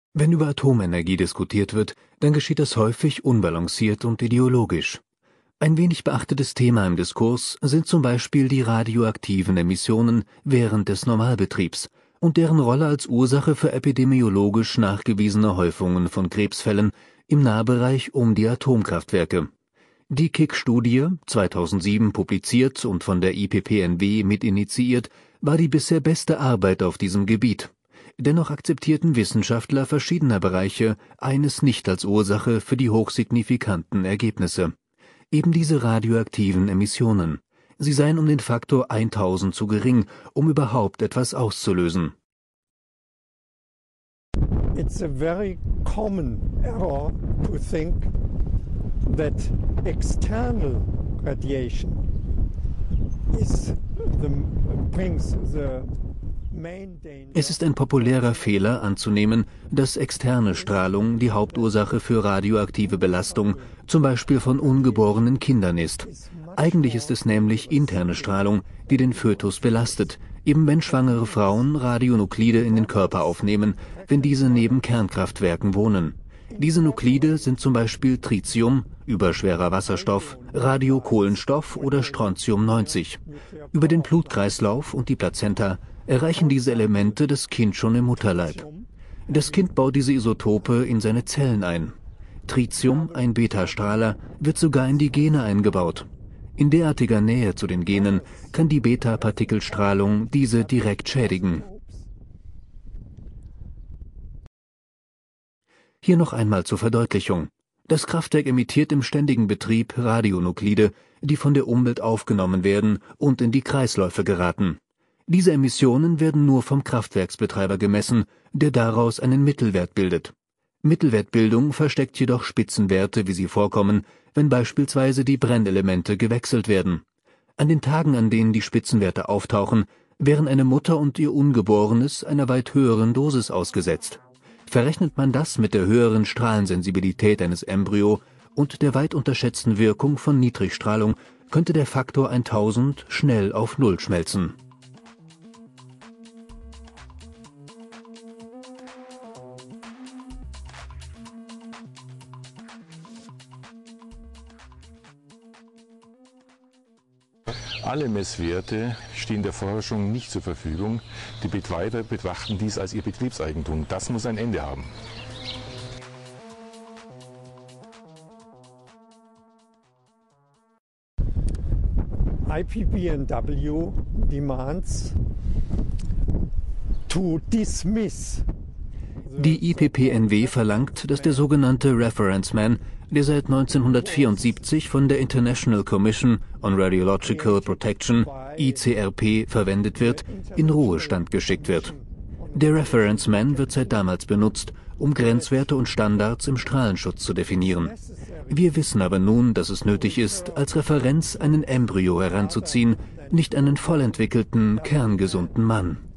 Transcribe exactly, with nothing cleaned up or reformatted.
Wenn über Atomenergie diskutiert wird, dann geschieht das häufig unbalanciert und ideologisch. Ein wenig beachtetes Thema im Diskurs sind zum Beispiel die radioaktiven Emissionen während des Normalbetriebs und deren Rolle als Ursache für epidemiologisch nachgewiesene Häufungen von Krebsfällen im Nahbereich um die Atomkraftwerke. Die K I C-Studie, zweitausendsieben publiziert und von der I P P N W mitinitiiert, war die bisher beste Arbeit auf diesem Gebiet. Dennoch akzeptierten Wissenschaftler verschiedener Bereiche eines nicht als Ursache für die hochsignifikanten Ergebnisse: eben diese radioaktiven Emissionen. Sie seien um den Faktor tausend zu gering, um überhaupt etwas auszulösen. It's a very common error to think that external radiation is the, brings the main danger. Es ist ein populärer Fehler anzunehmen, dass externe Strahlung die Hauptursache für radioaktive Belastung, zum Beispiel von ungeborenen Kindern, ist. Eigentlich ist es nämlich interne Strahlung, die den Fötus belastet, eben wenn schwangere Frauen Radionuklide in den Körper aufnehmen, wenn diese neben Kernkraftwerken wohnen. Diese Nuklide sind zum Beispiel Tritium, überschwerer Wasserstoff, Radiokohlenstoff oder Strontium neunzig. Über den Blutkreislauf und die Plazenta erreichen diese Elemente das Kind schon im Mutterleib. Das Kind baut diese Isotope in seine Zellen ein. Tritium, ein Beta-Strahler, wird sogar in die Gene eingebaut. In derartiger Nähe zu den Genen kann die Beta-Partikelstrahlung diese direkt schädigen. Hier noch einmal zur Verdeutlichung: Das Kraftwerk emittiert im ständigen Betrieb Radionuklide, die von der Umwelt aufgenommen werden und in die Kreisläufe geraten. Diese Emissionen werden nur vom Kraftwerksbetreiber gemessen, der daraus einen Mittelwert bildet. Mittelwertbildung versteckt jedoch Spitzenwerte, wie sie vorkommen, wenn beispielsweise die Brennelemente gewechselt werden. An den Tagen, an denen die Spitzenwerte auftauchen, wären eine Mutter und ihr Ungeborenes einer weit höheren Dosis ausgesetzt. Verrechnet man das mit der höheren Strahlensensibilität eines Embryo und der weit unterschätzten Wirkung von Niedrigstrahlung, könnte der Faktor tausend schnell auf Null schmelzen. Alle Messwerte stehen der Forschung nicht zur Verfügung. Die Betreiber betrachten dies als ihr Betriebseigentum. Das muss ein Ende haben. I P P N W demands to dismiss. Die I P P N W verlangt, dass der sogenannte Reference Man, der seit neunzehnhundertvierundsiebzig von der International Commission on Radiological Protection, I C R P, verwendet wird, in Ruhestand geschickt wird. Der Reference Man wird seit damals benutzt, um Grenzwerte und Standards im Strahlenschutz zu definieren. Wir wissen aber nun, dass es nötig ist, als Referenz einen Embryo heranzuziehen, nicht einen vollentwickelten, kerngesunden Mann.